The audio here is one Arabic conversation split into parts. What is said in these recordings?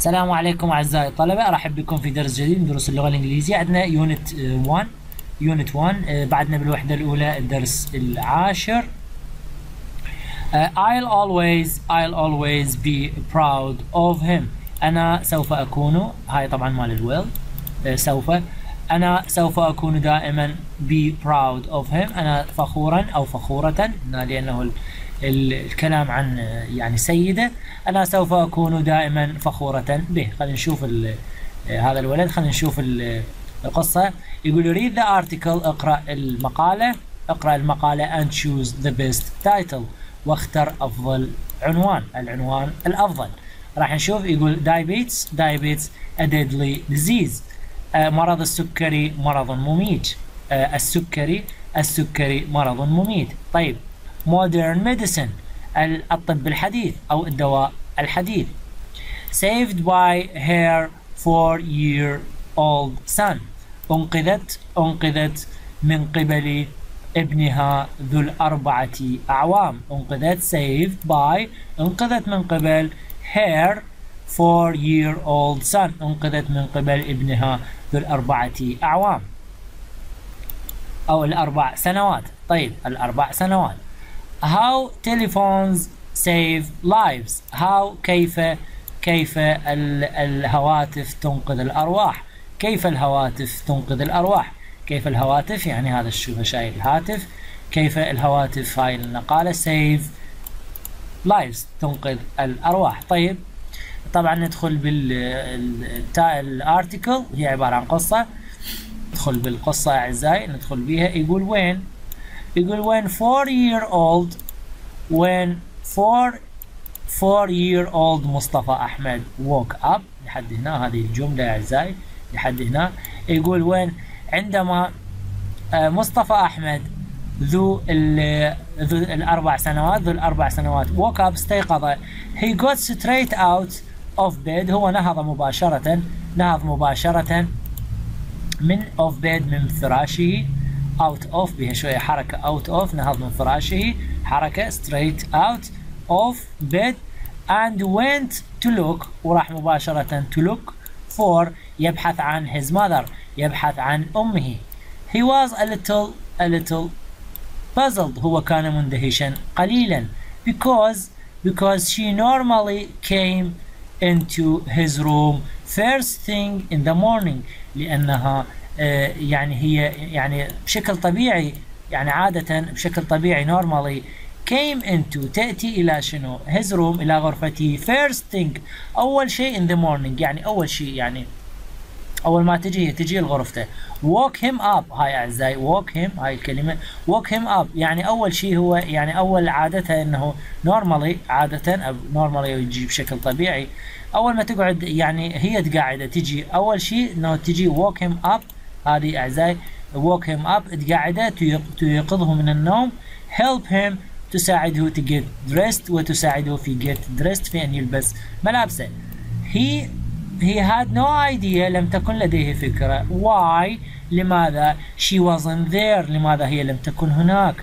السلام عليكم أعزائي الطلبة، أرحب بكم في درس جديد من دروس اللغة الإنجليزية. عندنا يونت 1 بعدنا بالوحدة الأولى الدرس العاشر. I'll always be proud of him. أنا سوف أكون، هاي طبعا مال الويل، أنا سوف أكون دائما be proud of him. أنا فخورا أو فخورة، لأنه الكلام عن يعني سيدة. أنا سوف أكون دائما فخورة به. خلينا نشوف هذا الولد، خلينا نشوف القصة. يقول read the article، اقرأ المقالة and choose the best title، واختر أفضل العنوان الأفضل. راح نشوف. يقول diabetes a deadly disease، مرض السكري مرض مميت. السكري مرض مميت. طيب modern medicine الطب الحديث أو الدواء الحديث. saved by her 4-year-old son، أنقذت من قبل ابنها ذو ال4 أعوام. أنقذت من قبل her 4-year-old son، أنقذت من قبل ابنها ذو ال4 أعوام أو ال4 سنوات. طيب ال4 سنوات. how telephones save lives، كيف الهواتف تنقذ الأرواح. كيف الهواتف يعني هذا الشوفة شايف الهاتف. كيف الهواتف، هاي النقالة save lives تنقذ الأرواح. طيب طبعا ندخل بالارتيكل، هي عبارة عن قصة. ندخل بالقصة أعزائي، ندخل بيها. يقول when 4-year-old مصطفى أحمد woke up. لحد هنا هذه الجملة أعزائي، لحد هنا. يقول عندما مصطفى أحمد ذو ال4 سنوات woke up استيقظ. he got straight out of bed، هو نهض مباشرة من of bed من فراشه. out of بها شوية حركة، out of نهض من فراشه حركة straight out of bed and went to look، وراح مباشرة to look for يبحث عن his mother، يبحث عن أمه. he was a little puzzled، هو كان مندهشا قليلا because she normally came into his room first thing in the morning، لأنها يعني هي يعني بشكل طبيعي، يعني عادة بشكل طبيعي normally came into تأتي إلى شنو؟ his room إلى غرفته first thing أول شيء in the morning، يعني أول شيء، يعني أول ما تجي لغرفته. walk him up، هاي أعزائي walk him، هاي الكلمة walk him up يعني أول شيء هو يعني أول عادة إنه normally عادة normally يجي بشكل طبيعي. أول ما تقعد يعني هي قاعدة تجي أول شيء إنه تجي walk him up. هذه أعزائي walk him up قاعدة تيقظه من النوم. help him تساعده to get dressed، وتساعده في get dressed في أن يلبس ملابسه. he had no idea لم تكن لديه فكرة. why لماذا she wasn't there لماذا هي لم تكن هناك.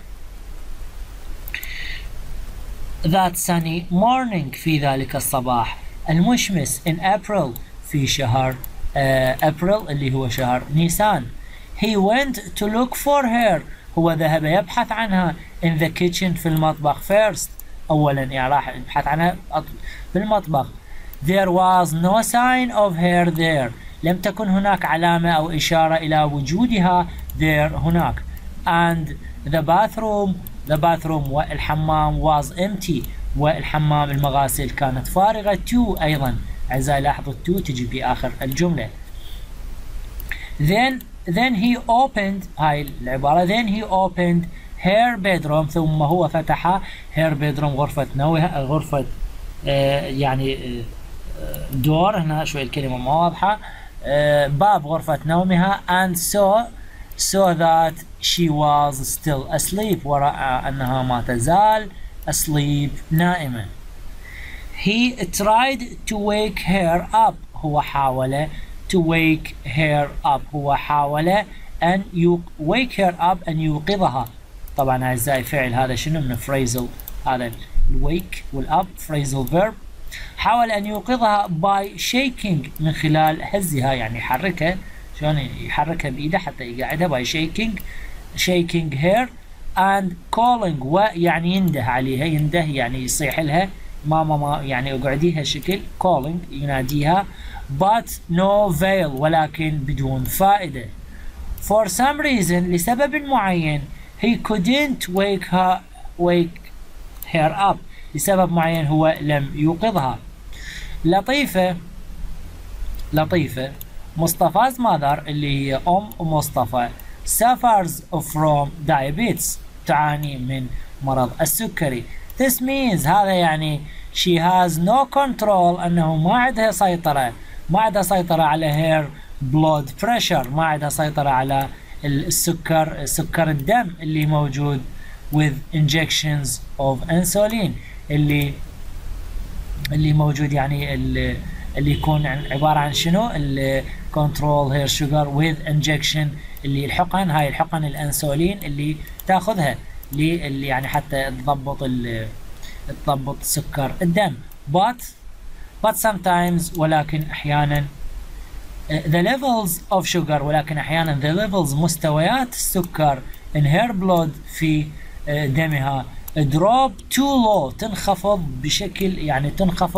that sunny morning في ذلك الصباح المشمس in April في شهر April اللي هو شهر نيسان. he went to look for her هو ذهب يبحث عنها in the kitchen في المطبخ first أولا، يعني راح يبحث عنها في المطبخ. there was no sign of her there لم تكن هناك علامة أو إشارة إلى وجودها there هناك. and the bathroom والحمام was empty، والحمام المغاسل كانت فارغة too أيضا. أعزائي لاحظوا to تجي في آخر الجملة. then he opened، هاي العبارة then he opened her bedroom، ثم هو فتح her bedroom غرفة نومها، غرفة يعني دور، هنا شوي الكلمة ما واضحة، باب غرفة نومها and so that she was still asleep، ورأى أنها ما تزال asleep نائمة. he tried to wake her up، هو حاول to wake her up، هو حاول أن wake her up أن يوقظها. طبعا أعزائي فعل هذا شنو من phrasal، هذا الwake والup phrasal verb حاول أن يوقظها by shaking من خلال هزها، يعني يحركها، شلون يحركها بإيده حتى يقعدها by shaking her and calling، ويعني ينده عليها، ينده يعني يصيح لها ماما يعني اقعديها شكل calling يناديها but no avail ولكن بدون فائدة. For some reason لسبب معين he couldn't wake her up لسبب معين هو لم يوقظها. لطيفة مصطفى's mother اللي هي مصطفى suffers from diabetes تعاني من مرض السكري. This means هذا يعني she has no control أنه ما عندها سيطرة على her blood pressure، ما عندها سيطرة على سكر الدم اللي موجود with injections of insulin اللي موجود، يعني اللي يكون عبارة عن شنو؟ اللي control her sugar with injection اللي الحقن، هاي الحقن الانسولين اللي تاخذها اللي يعني حتى تضبط سكر الدم. but sometimes ولكن احيانا the levels of sugar ولكن احيانا the levels مستويات السكر in her blood في دمها drop too low تنخفض بشكل، يعني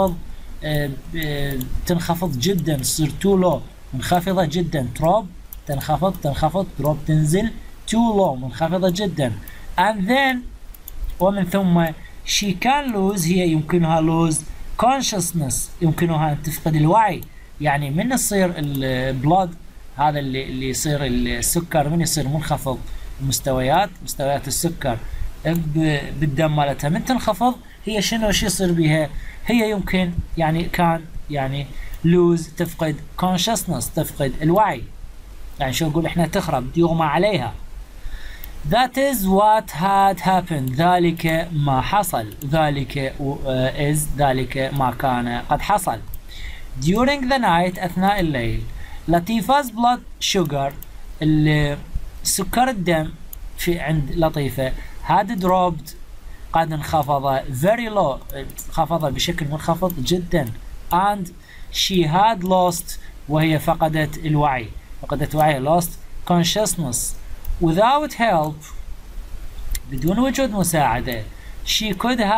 تنخفض جدا، تصير too low منخفضة جدا، drop تنخفض drop تنزل، too low منخفضة جدا. and then ومن ثم she can lose هي يمكنها lose consciousness يمكنها أن تفقد الوعي، يعني من يصير البلود هذا اللي يصير السكر من يصير منخفض مستويات السكر بالدم مالتها من تنخفض هي شو يصير بها؟ هي يمكن يعني lose تفقد consciousness تفقد الوعي، يعني شو نقول احنا تخرب يغمى عليها. That is what had happened ذلك ما حصل، ذلك ما كان قد حصل. During the night أثناء الليل لطيفا's blood sugar سكر الدم في عند لطيفة had dropped قد انخفض very low انخفض بشكل منخفض جدا and she had lost وهي فقدت الوعي lost consciousness without help بدون وجود مساعدة she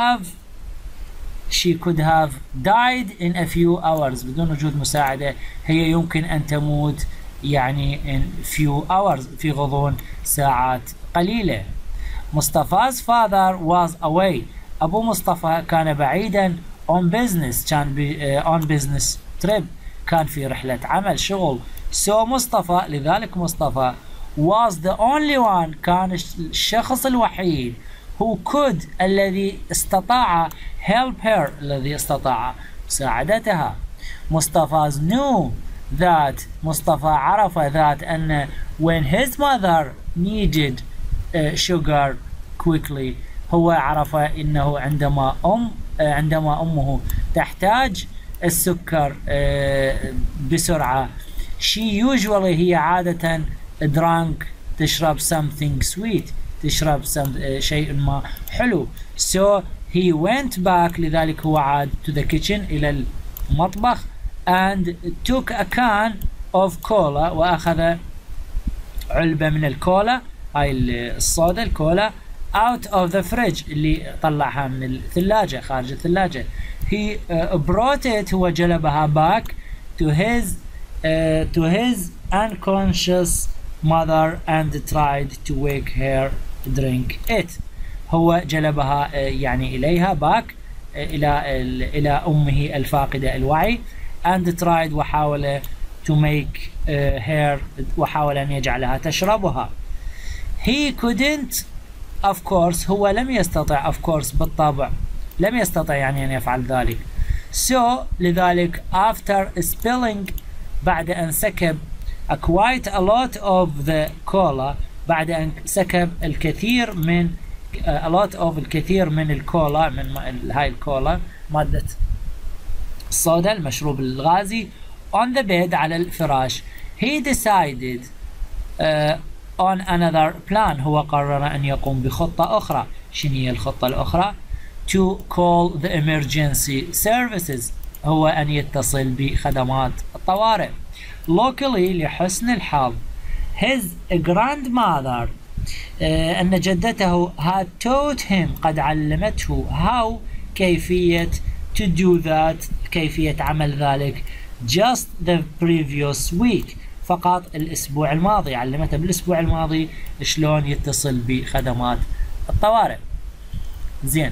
could have died in a few hours بدون وجود مساعدة هي يمكن أن تموت يعني in few hours في غضون ساعات قليلة. مصطفى's father was away أبو مصطفى كان بعيدا on business on business trip كان في رحلة عمل شغل. so مصطفى لذلك مصطفى was the only one كان الشخص الوحيد who could الذي استطاع help her الذي استطاع مساعدتها. مصطفى knew that مصطفى عرف that أن when his mother needed sugar quickly هو عرف إنه عندما أمه تحتاج السكر بسرعة she usually هي عادة drank تشرب something sweet تشرب شيء ما حلو. so he went back لذلك هو عاد to the kitchen إلى المطبخ and took a can of cola وأخذ علبة من الكولا هاي الصودا الكولا out of the fridge اللي طلعها من الثلاجة خارج الثلاجة. he brought it هو جلبها back to his unconscious mother and tried to wake her drink it هو جلبها يعني إليها back إلى أمه الفاقدة الوعي and tried وحاول to make her وحاول أن يجعلها تشربها. he couldn't of course هو لم يستطع of course بالطبع لم يستطع يعني أن يفعل ذلك. so لذلك after spilling بعد أن سكب quite a lot of the cola بعد أن سكب الكثير من الكثير من الكولا من هاي الكولا مادة الصودا المشروب الغازي on the bed على الفراش he decided on another plan هو قرر أن يقوم بخطة أخرى. شنو هي الخطة الأخرى؟ to call the emergency services هو أن يتصل بخدمات الطوارئ. Luckily لحسن الحظ his grandmother أن جدته had taught him قد علمته how كيفية to do that كيفية عمل ذلك just the previous week فقط الأسبوع الماضي علمته بالأسبوع الماضي شلون يتصل بخدمات الطوارئ. زين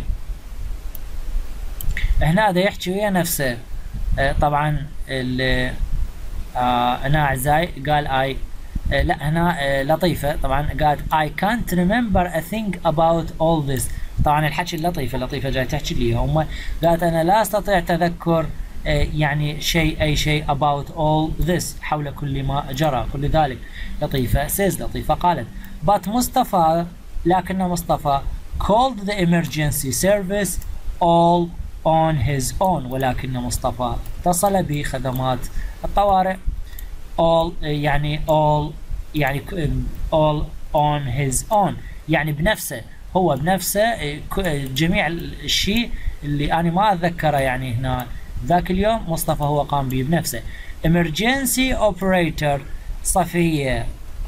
هنا هذا يحكي ويا نفسه طبعا هنا أعزائي قال لا هنا لطيفة طبعا قالت I can't remember a thing about all this طبعا الحكي اللطيفة جاي تحكي لي هم قالت أنا لا أستطيع تذكر يعني أي شيء about all this حول كل ما جرى كل ذلك. لطيفة لطيفة قالت but مصطفى لكن مصطفى called the emergency service all on his own ولكن مصطفى اتصل بخدمات الطوارئ all يعني all on his own يعني بنفسه هو بنفسه جميع الشيء اللي أنا ما أتذكره يعني هنا ذاك اليوم مصطفى هو قام به بنفسه. emergency operator صفية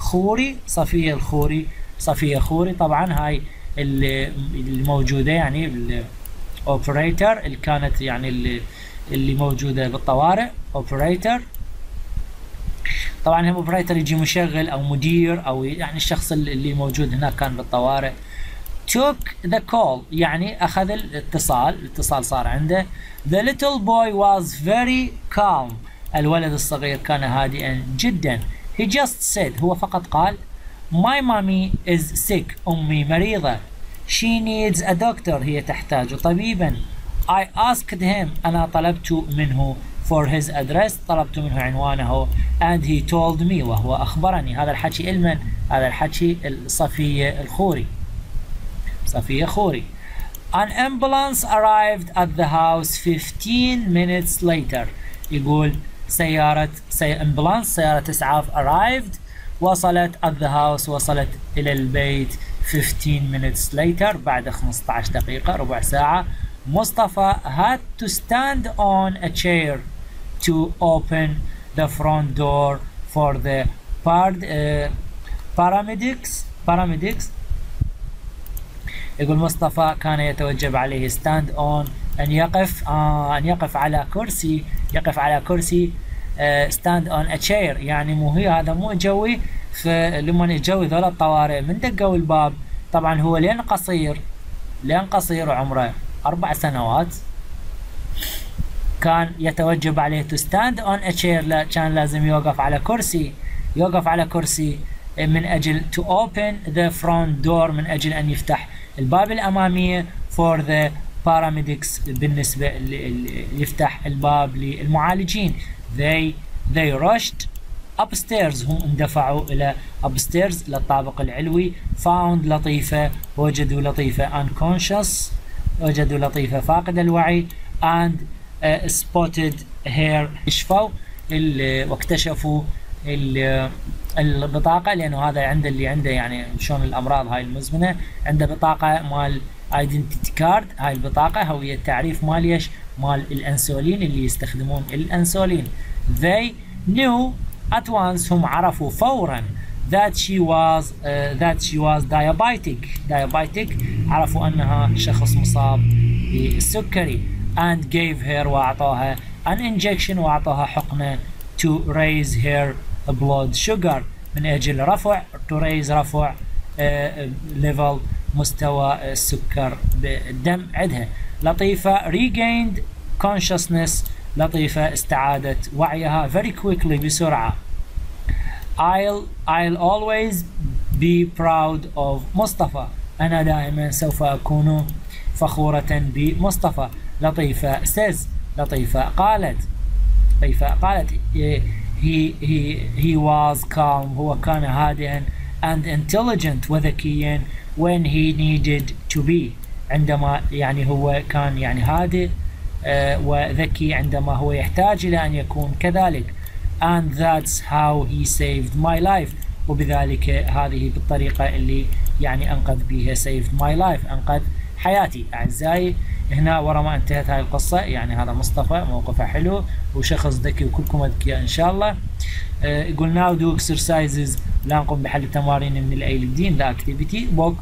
خوري طبعا هاي اللي موجودة يعني operator اللي كانت يعني اللي موجودة بالطوارئ operator طبعا هم اوبريتر يجي مشغل او مدير او يعني الشخص اللي موجود هناك كان بالطوارئ. took the call يعني اخذ الاتصال صار عنده. the little boy was very calm الولد الصغير كان هادئا جدا. he just said هو فقط قال my mommy is sick امي مريضة. she needs a doctor هي تحتاج طبيبا. I asked him أنا طلبت منه for his address طلبت منه عنوانه and he told me وهو أخبرني. هذا الحكي المن هذا الحكي صفية خوري. an ambulance arrived at the house 15 minutes later يقول سيارة إسعاف arrived وصلت at the house وصلت إلى البيت 15 minutes later بعد 15 دقيقة ربع ساعة. مصطفى had to stand on a chair to open the front door for the paramedics يقول مصطفى كان يتوجب عليه stand on أن يقف على كرسي stand on a chair يعني هذا مو جوي. فلما يجوي ذولا الطوارئ من دقوا الباب طبعا هو لين قصير وعمره 4 سنوات كان يتوجب عليه to stand on a chair كان لازم يوقف على كرسي من أجل to open the front door من أجل أن يفتح الباب الأمامية for the paramedics بالنسبة يفتح الباب للمعالجين. they rushed upstairs هم اندفعوا إلى upstairs للطابق العلوي. found لطيفة وجدوا لطيفة unconscious وجدوا لطيفة فاقد الوعي and spotted her كشفوا واكتشفوا البطاقة لأنه هذا اللي عنده يعني شلون الأمراض هاي المزمنة عنده بطاقة مال identity card. هاي البطاقة هوية التعريف مال الأنسولين اللي يستخدمون الأنسولين. they knew at once هم عرفوا فورا that she was diabetic عرفوا أنها شخص مصاب بالسكري and gave her وأعطوها an injection وأعطوها حقنة to raise her blood sugar من أجل رفع level مستوى السكر بالدم عندها. لطيفة regained consciousness لطيفة استعادت وعيها very quickly بسرعة. I'll always be proud of مصطفى أنا دائما سوف أكون فخورة بمصطفى. لطيفة says لطيفة قالت he was calm هو كان هادئا and intelligent وذكيا when he needed to be عندما يعني هو كان يعني هادئ وذكي عندما هو يحتاج إلى أن يكون كذلك. and that's how he saved my life وبذلك هذه بالطريقة اللي يعني أنقذ بها saved my life أنقذ حياتي. أعزائي هنا ورا ما انتهت هاي القصة. يعني هذا مصطفى موقفه حلو وشخص ذكي وكلكم اذكياء ان شاء الله. يقول now do exercises، لا نقوم بحل التمارين من الأي للدين the activity book.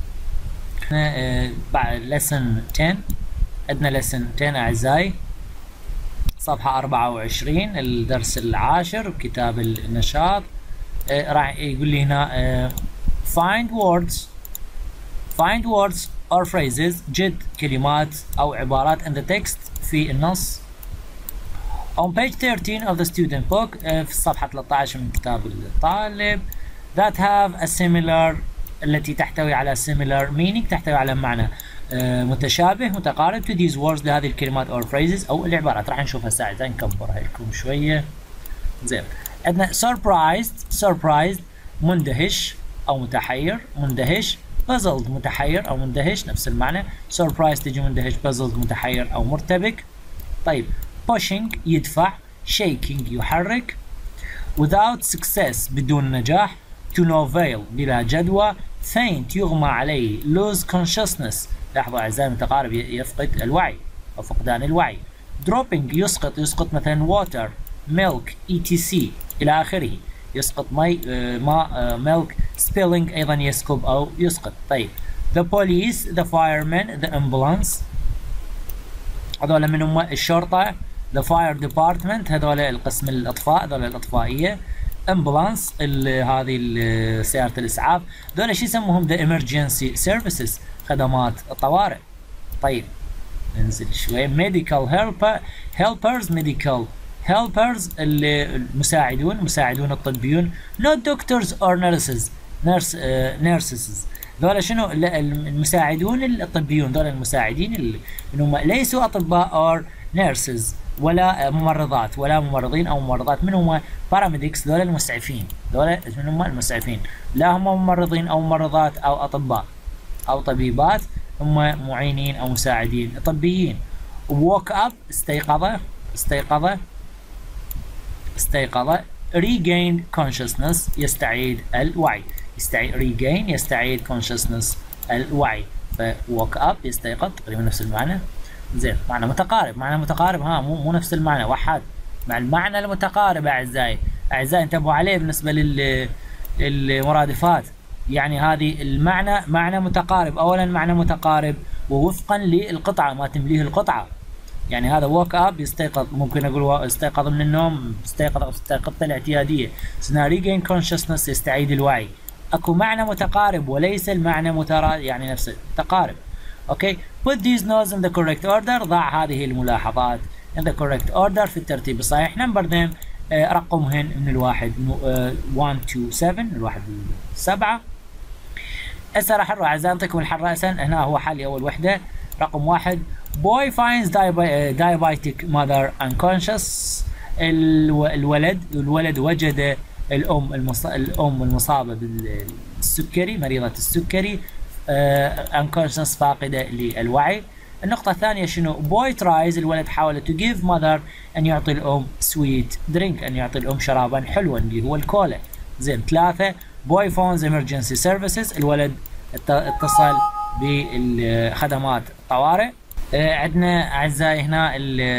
بعد lesson 10 عندنا lesson 10 أعزائي، صفحة 24 الدرس العاشر كتاب النشاط. راح يقول لي هنا find words or phrases، جد كلمات أو عبارات in the text في النص. on page 13 of the student book، في الصفحة 13 من كتاب الطالب، that have a similar، التي تحتوي على similar meaning، تحتوي على معنى متشابه متقارب to these words، لهذه الكلمات or phrases أو العبارات. راح نشوفها ساعة، نكبرها لكم شوية. زين، عندنا surprised مندهش أو متحير، مندهش. puzzled متحير أو مندهش، نفس المعنى. surprised تجي مندهش، puzzled متحير أو مرتبك. طيب pushing يدفع، shaking يحرك. without success بدون نجاح. to no avail بلا جدوى. faint يغمى عليه. lose consciousness، لاحظوا أعزائي المتقارب يفقد الوعي أو فقدان الوعي. dropping يسقط مثلا water milk etc إلى آخره، يسقط ماء milk. spilling أيضا يسكب أو يسقط. طيب the police the firemen the ambulance، هذول من هم الشرطة. the fire department هذول القسم الإطفاء، هذول الإطفائية. ambulance هذه سيارة الإسعاف. هذول شو يسموهم؟ the emergency services، خدمات الطوارئ. طيب ننزل شوي. medical helpers medical helpers المساعدون الطبيون. not doctors or nurses ذولا شنو؟ المساعدون الطبيون، ذولا المساعدين اللي هم ليسوا أطباء or nurses، ولا ممرضات ولا ممرضين أو ممرضات. من هم؟ paramedics ذولا المسعفين، ذولا من هم المسعفين، لا هم ممرضين أو ممرضات أو أطباء أو طبيبات، هم معينين أو مساعدين طبيين. woke up استيقظ. regain consciousness يستعيد الوعي، يستعيد consciousness الوعي. ف woke up يستيقظ تقريبا نفس المعنى. زين، معنى متقارب ها، مو نفس المعنى، وحد مع المعنى المتقارب. أعزائي انتبهوا عليه بالنسبة للمرادفات. يعني هذه المعنى معنى متقارب، أولا معنى متقارب ووفقا للقطعة ما تمليه القطعة. يعني هذا woke up يستيقظ، ممكن أقول استيقظ من النوم، استيقظت الاعتيادية. سنا regain consciousness يستعيد الوعي. أكو معنى متقارب وليس المعنى مترادف، يعني نفس تقارب. أوكي، put these notes in the correct order، ضع هذه الملاحظات in the correct order في الترتيب الصحيح. number them رقمهن من الواحد 1 to 7، من الواحد ل7. هسه راح نروح أعزائي أعطيكم الحل رأسا. هنا هو حل أول وحدة، رقم 1 boy finds diabetic mother unconscious، الولد وجد الأم المصابة بالسكري، مريضة السكري، unconscious فاقدة للوعي. النقطة الثانية شنو؟ boy tries الولد حاول to give mother أن يعطي الأم sweet drink، أن يعطي الأم شرابا حلوا اللي هو الكولا. زين، 3 boy phones emergency services الولد اتصل بخدمات الطوارئ. عندنا أعزائي هنا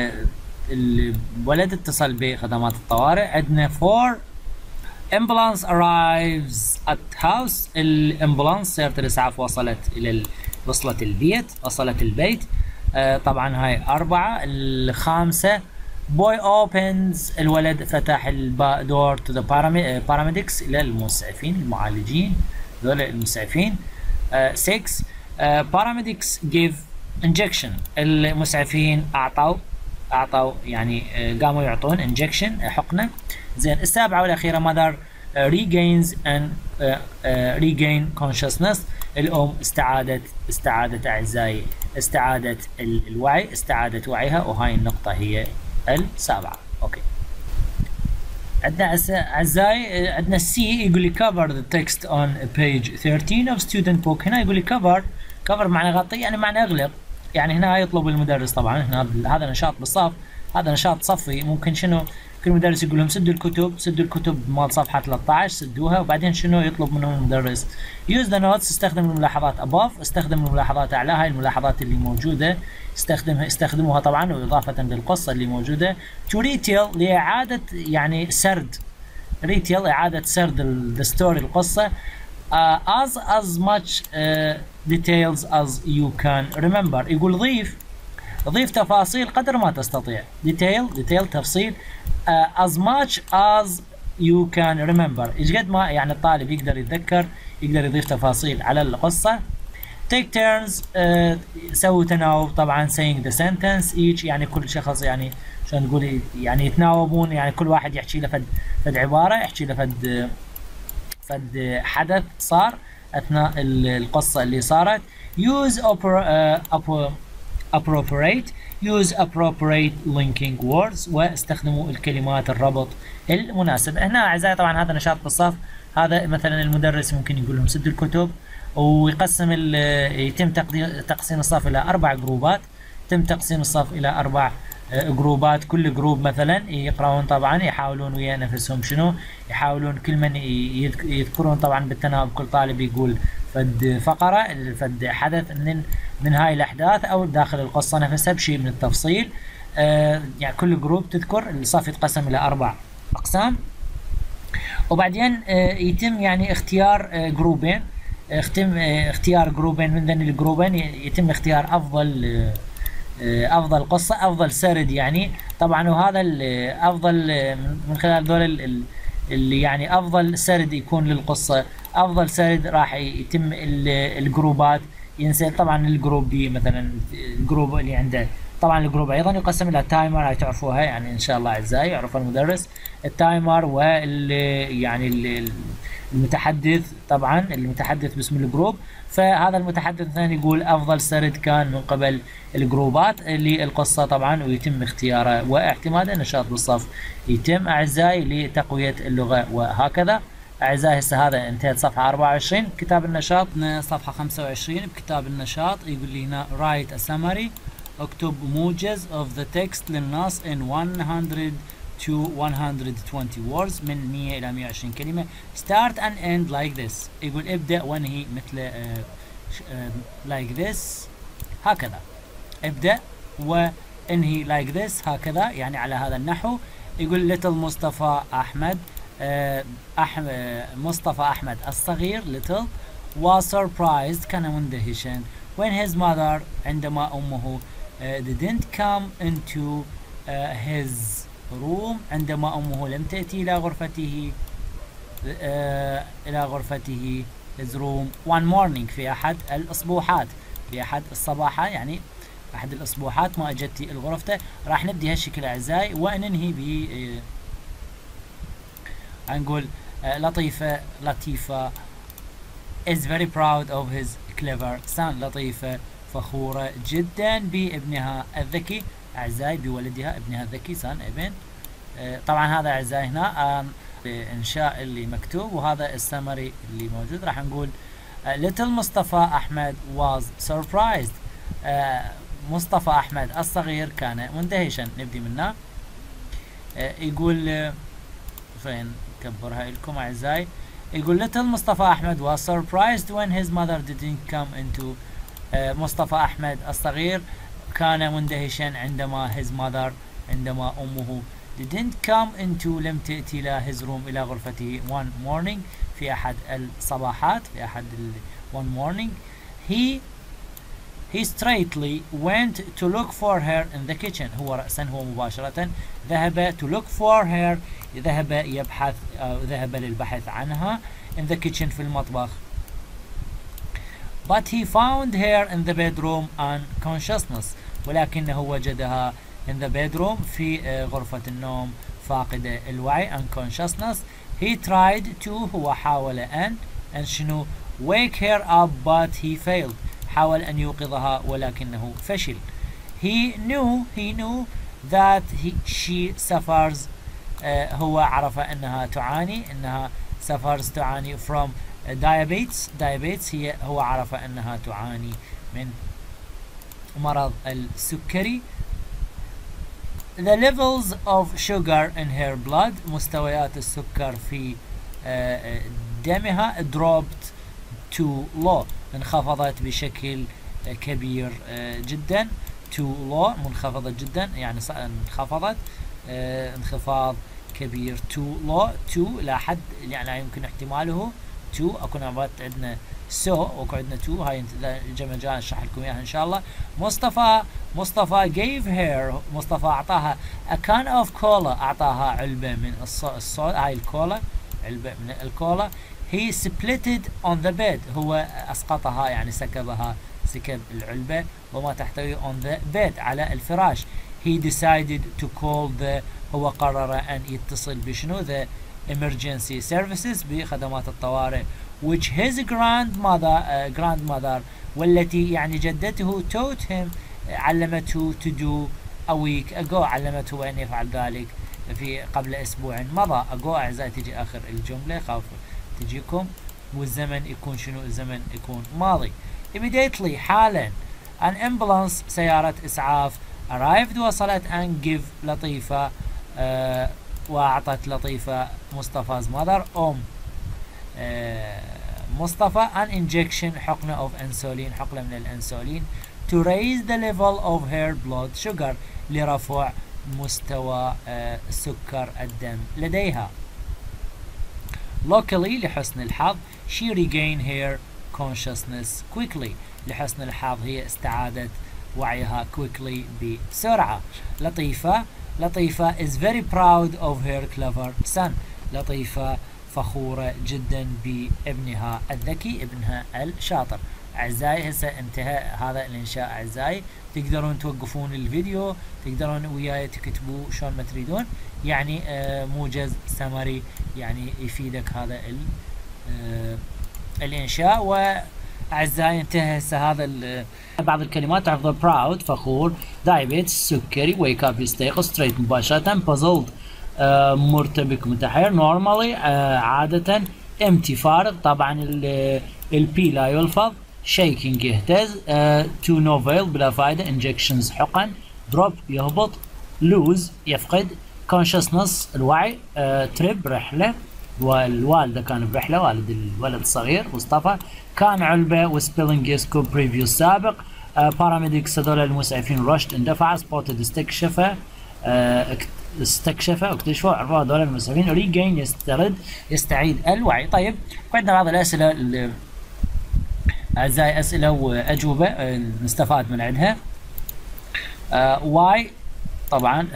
الولد اتصل بخدمات الطوارئ. عندنا 4 ambulance arrives at house، الامبولانس سيارة الإسعاف وصلت البيت. طبعا هاي 4. 5 boy opens الولد فتح door to the paramedics إلى المسعفين المعالجين، ذول المسعفين. 6 paramedics give injection، المسعفين أعطوا يعني قاموا يعطون injection حقنة. زين، 7 والأخيرة mother regain consciousness، الأم استعادت أعزائي الوعي، استعادت وعيها، وهاي النقطة هي 7. أوكي، عندنا أعزائي عندنا C يقول لي cover the text on page 13 of student book. هنا يقول لي cover معنى غطي، يعني معنى اغلق. يعني هنا يطلب المدرس طبعا، هنا هذا نشاط بالصف، هذا نشاط صفي، ممكن شنو كل مدرس يقول لهم سدوا الكتب مال صفحة 13 سدوها، وبعدين شنو يطلب منهم المدرس؟ use the notes، استخدم الملاحظات above، استخدم الملاحظات أعلى، هاي الملاحظات اللي موجودة استخدموها طبعا وإضافة للقصة اللي موجودة. to retell، لإعادة يعني سرد، retell إعادة سرد الستوري القصة. as much details as you can remember، يقول ضيف تفاصيل قدر ما تستطيع. detail تفصيل. as much as you can remember، ايش قد ما يعني الطالب يقدر يتذكر، يقدر يضيف تفاصيل على القصة. take turns، سووا تناوب طبعا. saying the sentence each، يعني كل شخص يعني شلون نقول يعني يتناوبون، يعني كل واحد يحكي له فد عبارة، يحكي له فد حدث صار اثناء القصة اللي صارت. use appropriate، use appropriate linking words، واستخدموا الكلمات الربط المناسبة. هنا أعزائي طبعا هذا نشاط بالصف، هذا مثلا المدرس ممكن يقول لهم سدوا الكتب، ويقسم يتم تقسيم الصف إلى 4 جروبات، يتم تقسيم الصف إلى 4 جروبات. كل جروب مثلا يقرأون طبعا، يحاولون ويا نفسهم شنو، يحاولون كل من يذكرون طبعا بالتناوب، كل طالب يقول فد فقرة، فد حدث من هاي الأحداث أو داخل القصة نفسها بشيء من التفصيل. يعني كل جروب تذكر، الصف يتقسم إلى 4 أقسام، وبعدين يتم يعني اختيار جروبين، اختيار جروبين من ذن الجروبين، يتم اختيار أفضل قصة، أفضل سرد يعني طبعا. وهذا أفضل من خلال ذول اللي يعني أفضل سرد يكون للقصة، أفضل سرد راح يتم الجروبات ينسى طبعا. الجروب بي مثلا، الجروب اللي عنده طبعا الجروب أيضا يقسم إلى تايمر، هاي تعرفوها يعني إن شاء الله أعزائي، يعرف المدرس التايمر، يعني المتحدث طبعا، المتحدث باسم الجروب. فهذا المتحدث الثاني يقول أفضل سرد كان من قبل الجروبات للقصة طبعا، ويتم اختياره واعتماده. نشاط بالصف يتم أعزائي لتقوية اللغة. وهكذا أعزائي هسه هذا انتهت صفحة 24 كتاب النشاط. صفحة 25 بكتاب النشاط يقول لي هنا write a summary، اكتب موجز of the text للنص in 100 to 120 words، من 100 إلى 120 كلمة. start and end like this، يقول ابدأ وانهي مثل like this، هكذا ابدأ وانهي like this، هكذا يعني على هذا النحو. يقول little مصطفى أحمد، مصطفى أحمد الصغير little was surprised، كان مندهشا when his mother، عندما أمه didn't come into his room، عندما أمه لم تأتي إلى غرفته his room one morning، في أحد الأصبوحات، في أحد الصباحات يعني أحد الأصبوحات ما أجت الغرفة. راح نبدي هالشكل أعزائي وننهي ب نقول لطيفة is very proud of his clever son، لطيفة فخورة جدا بابنها الذكي أعزائي، بولدها ابنها الذكي son ابن. طبعا هذا أعزائي هنا الإنشاء اللي مكتوب، وهذا السمري اللي موجود. راح نقول little مصطفى أحمد was surprised، مصطفى أحمد الصغير كان مندهشا. نبدي منه. يقول فين كبرها لكم أعزائي، يقول little مصطفى أحمد was surprised when his mother didn't come into، مصطفى أحمد الصغير كان مندهشا عندما his mother، عندما أمه didn't come into، لم تأتي إلى his room، إلى غرفته one morning، في أحد الصباحات، في أحد one morning. He straightly went to look for her in the kitchen، هو مباشرة ذهب to look for her، ذهب يبحث أو ذهب للبحث عنها in the kitchen، في المطبخ. But he found her in the bedroom unconsciousness، ولكنه وجدها in the bedroom، في غرفة النوم فاقدة الوعي unconsciousness. He tried to، هو حاول أن شنو wake her up but he failed، حاول أن يوقظها ولكنه فشل. He knew that she suffers، هو عرف أنها تعاني، أنها suffers تعاني from diabetes، هو عرف أنها تعاني من مرض السكري. the levels of sugar in her blood مستويات السكر في دمها dropped too low انخفضت بشكل كبير جدا too low منخفضة جدا يعني انخفضت انخفاض كبير too low too لا حد يعني لا يمكن احتماله too اكو نوبات عندنا so واكو عندنا to هاي الجمع جاي اشرح لكم اياها ان شاء الله. مصطفى gave her مصطفى اعطاها a can of cola اعطاها علبة من الصودا هاي الكولا علبة من الكولا. he split it on the bed هو اسقطها يعني سكب العلبة وما تحتوي on the bed على الفراش. he decided to call the هو قرر ان يتصل بشنو the emergency services بخدمات الطوارئ which his grandmother والتي يعني جدته taught him علمته to do a week ago علمته أن يفعل ذلك في قبل أسبوع مضى. ago أعزائي تجي آخر الجملة خاف تجيكم والزمن يكون شنو الزمن يكون ماضي. immediately حالا an ambulance سيارة إسعاف arrived وصلت and give لطيفة وأعطت لطيفة مصطفى's mother مصطفى an injection حقنة of insulin حقنة من الأنسولين to raise the level of her blood sugar لرفع مستوى سكر الدم لديها. luckily لحسن الحظ she regained her consciousness quickly لحسن الحظ هي استعادت وعيها quickly بسرعة. لطيفة is very proud of her clever son لطيفة فخورة جدا بابنها الذكي ابنها الشاطر. أعزائي هسه انتهى هذا الإنشاء أعزائي تقدرون توقفون الفيديو تقدرون وياي تكتبوا شلون ما تريدون يعني موجز سمري يعني يفيدك هذا الإنشاء. وأعزائي انتهى هسه هذا بعض الكلمات تحفظها proud فخور diabetes سكري wake up يستيقظ straight مباشرة puzzled مرتبك متحير normally عادة empty فارغ طبعا البي لا يلفظ shaking يهتز to no avail بلا فائدة injections حقن drop يهبط lose يفقد consciousness الوعي trip رحلة والوالدة كان برحلة والد الولد الصغير مصطفى كان علبة وسبيلنج يسكب previous سابق paramedics هذول المسعفين rushed اندفع spotted استكشفوا اكتشفوا عرفوا هذول المسعفين ريجين يستعيد الوعي. طيب عندنا بعض الأسئلة أعزائي أسئلة وأجوبة نستفاد من عندها. why طبعا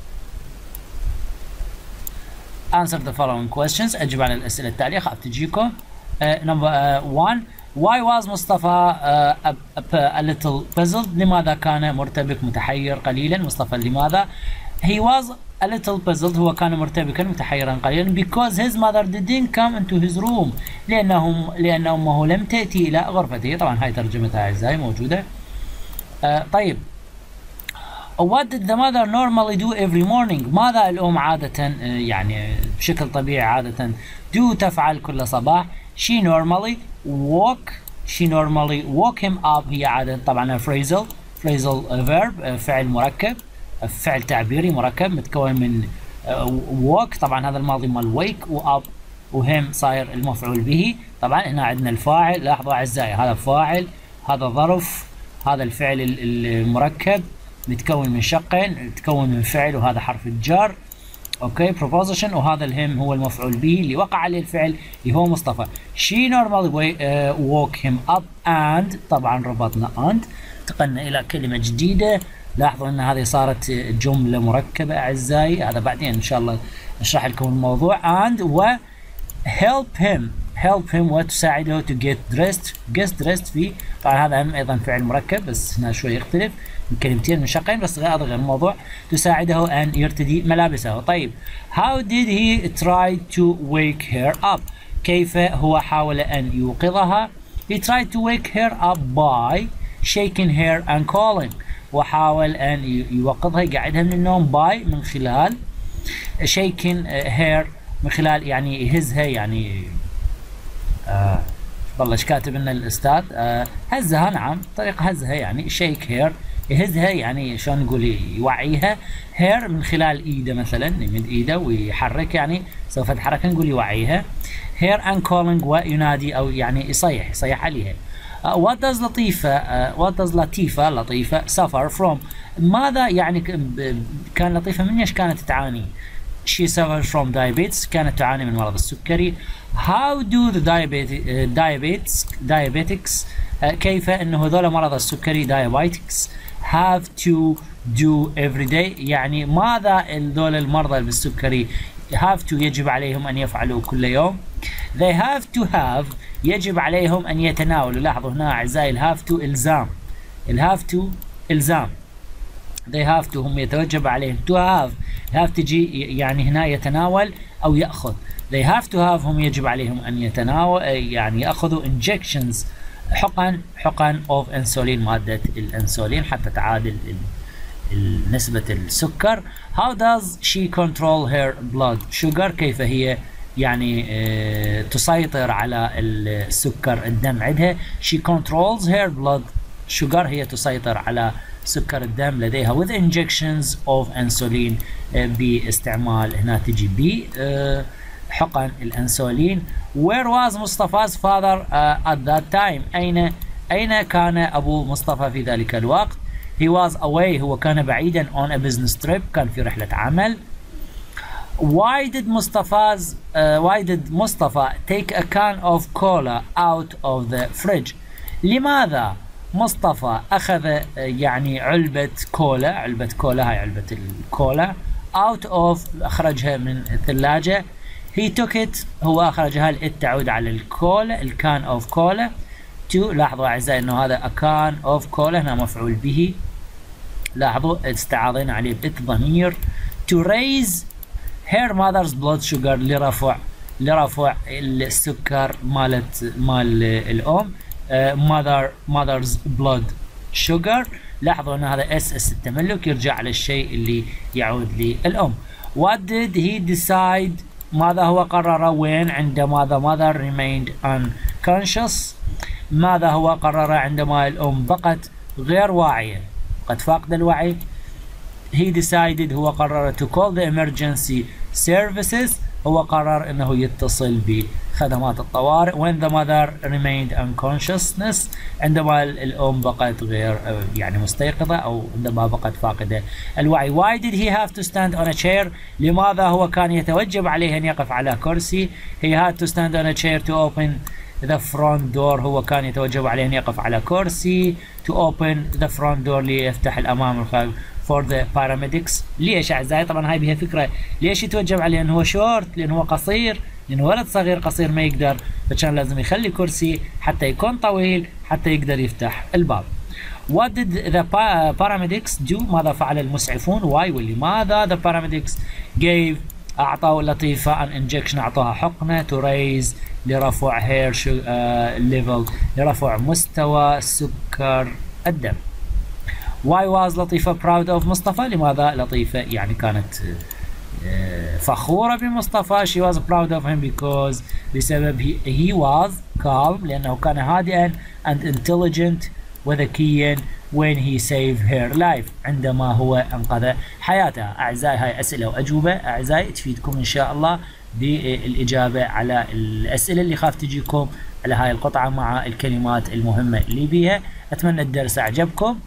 answer the following questions أجب على الأسئلة التالية خاف تجيكم. number 1 why was مصطفى a little puzzled لماذا كان مرتبك متحير قليلا. مصطفى لماذا he was a little puzzled هو كان مرتبكا متحيرا قليلا because his mother didn't come into his room لأن أمه لم تأتي إلى غرفته. طبعا هاي ترجمتها أعزائي موجودة. طيب what did the mother normally do every morning ماذا الأم عادة يعني بشكل طبيعي عادة do تفعل كل صباح. she normally woke him up هي عادة طبعا phrasal verb فعل مركب فعل تعبيري مركب متكون من woke طبعا هذا الماضي مال wake واب وهم صاير المفعول به. طبعا هنا عندنا الفاعل لاحظوا اعزائي هذا فاعل هذا ظرف هذا الفعل المركب متكون من شقين متكون من فعل وهذا حرف الجر اوكي preposition وهذا الهم هو المفعول به اللي وقع عليه الفعل اللي هو مصطفى. she normally woke him up and طبعا ربطنا and انتقلنا الى كلمة جديدة. لاحظوا ان هذه صارت جملة مركبة اعزائي هذا بعدين ان شاء الله اشرح لكم الموضوع. and و help him وتساعده to get dressed في طبعا هذا هم ايضا فعل مركب بس هنا شوي يختلف من كلمتين من شقين بس غير الموضوع تساعده ان يرتدي ملابسه. طيب how did he try to wake her up كيف هو حاول ان يوقظها. he tried to wake her up by shaking her and calling وحاول ان يوقظها يقعدها من النوم by من خلال shaking her من خلال يعني يهزها يعني والله ايش كاتب لنا الاستاذ هزها نعم طريقه هزها يعني shake her يهزها يعني شلون نقول يوعيها. هير من خلال ايده مثلا، يمد ايده ويحرك يعني سوف حركه نقول يوعيها. هير and calling وينادي او يعني يصيح عليها. what does لطيفة suffer from؟ ماذا يعني كان لطيفة من ايش كانت تعاني؟ she suffers from diabetes، كانت تعاني من مرض السكري. how do the diabetics كيف انه هذول مرض السكري diabetics have to do every day، يعني ماذا هذول المرضى بالسكري have to يجب عليهم ان يفعلوا كل يوم. they have to have يجب عليهم ان يتناولوا. لاحظوا هنا اعزائي الهاف تو الزام، الهاف تو الزام. they have to هم يتوجب عليهم. to have تجي يعني هنا يتناول او ياخذ. they have to have هم يجب عليهم ان يتناول يعني ياخذوا injections حقن of insulin مادة الانسولين حتى تعادل نسبة السكر. how does she control her blood sugar؟ كيف هي يعني تسيطر على السكر الدم عندها. she controls her blood sugar هي تسيطر على سكر الدم لديها with injections of insulin باستعمال هنا تجي ب حقن الانسولين. where was Mustafa's father at that time؟ أين كان أبو مصطفى في ذلك الوقت؟ he was away هو كان بعيدا on a business trip كان في رحلة عمل. why did Mustafa take a can of cola out of the fridge؟ لماذا مصطفى أخذ يعني علبة كولا هاي علبة الكولا out of أخرجها من الثلاجة. he took it هو أخرجها تعود على الكولا الكان of كولا to. لاحظوا أعزائي أنه هذا a can of كولا هنا مفعول به. لاحظوا استعاضينا عليه بإت ضمير. to raise her mother's blood sugar لرفع السكر مال الأم. mother's blood sugar. لاحظوا أن هذا اس التملك يرجع على الشيء اللي يعود للأم. what did he decide؟ ماذا هو قرر وين عندما the mother remained unconscious؟ ماذا هو قرر عندما الأم بقت غير واعية قد فاقد الوعي؟ he decided هو قرر to call the emergency services هو قرر انه يتصل بخدمات الطوارئ. when the mother remained unconsciousness عندما الام بقت غير يعني مستيقظة او عندما بقت فاقدة الوعي. why did he have to stand on a chair؟ لماذا هو كان يتوجب عليه ان يقف على كرسي؟ he had to stand on a chair to open the front door هو كان يتوجب عليه ان يقف على كرسي to open the front door ليفتح الامام الخلف for the paramedics. ليش اعزائي؟ طبعا هاي بها فكره ليش يتوجب عليه انه هو شورت؟ لانه هو قصير، لانه ولد صغير قصير ما يقدر، فكان لازم يخلي كرسي حتى يكون طويل حتى يقدر يفتح الباب. what did the paramedics do؟ ماذا فعل المسعفون؟ why ولماذا the paramedics gave اعطوا لطيفه an injection اعطوها حقنه to raise لرفع hair level لرفع مستوى سكر الدم. why was لطيفة proud of مصطفى؟ لماذا لطيفة يعني كانت فخورة بمصطفى؟ she was proud of him because بسبب he was calm لأنه كان هادئا and intelligent وذكيا when he saved her life عندما هو أنقذ حياتها. أعزائي هاي أسئلة وأجوبة أعزائي تفيدكم إن شاء الله بالإجابة على الأسئلة اللي خاف تجيكم على هاي القطعة مع الكلمات المهمة اللي بيها. أتمنى الدرس أعجبكم.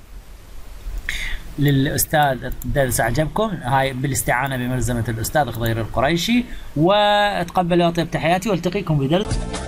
للأستاذ الدرس أعجبكم. هاي بالاستعانة بملزمة الأستاذ خضير القريشي، وأتقبل وأطيب تحياتي والتقيكم بدرس